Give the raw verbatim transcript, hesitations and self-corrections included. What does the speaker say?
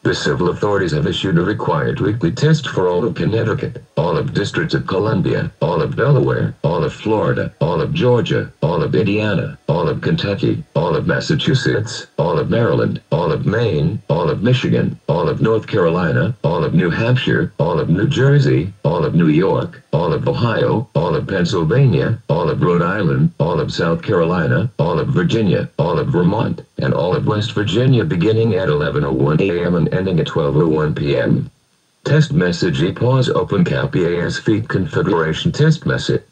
The civil authorities have issued a required weekly test for all of Connecticut, all of District of Columbia, all of Delaware, all of Florida, all of Georgia, all of Indiana, all of Kentucky, all of Massachusetts, all of Maryland, all of Maine, all of Michigan, all of North Carolina, all of New Hampshire, all of New Jersey, all of New York, all of Ohio, all of Pennsylvania, all of Rhode Island, all of South Carolina, all of Virginia, all of Vermont, and all of West Virginia beginning at eleven oh one a m and ending at twelve oh one p m Test message E pause open cap E A S feed configuration test message.